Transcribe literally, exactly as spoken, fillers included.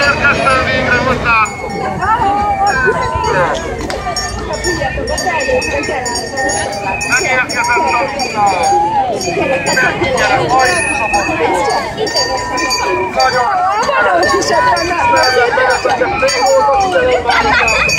Érkeztem végre hozzátok! Megérkezett a finál! Gyere, hajt szabadul! Nagyon! Nagyon!